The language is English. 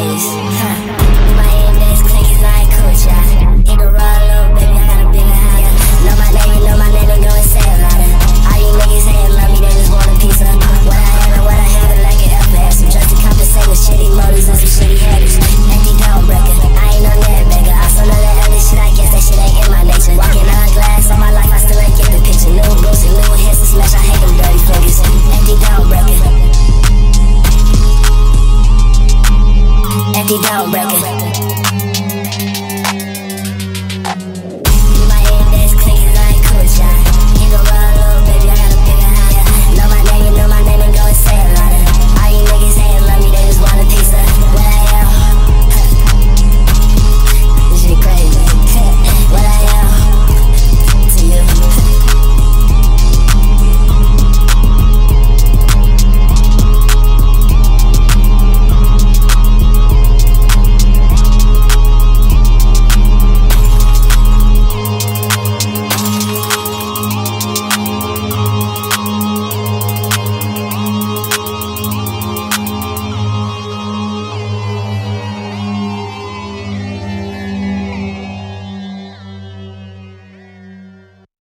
this. My index clicking like Kucha. In the raw little baby, I got a bigger house. Know my name, and go and say a lot of. All you niggas hating love me, they just want a piece of what I have and what I have and like it ever have. Some just to compensate with shitty motives and some shitty habits. Empty dome breaker, I ain't no net beggar. Also know that other shit, I guess that shit ain't in my nature. Walking on glass all my life, I still ain't get the picture. New boots and new hits to smash, I hate them dirty fingers. Empty dome breaker. Empty dome breaker.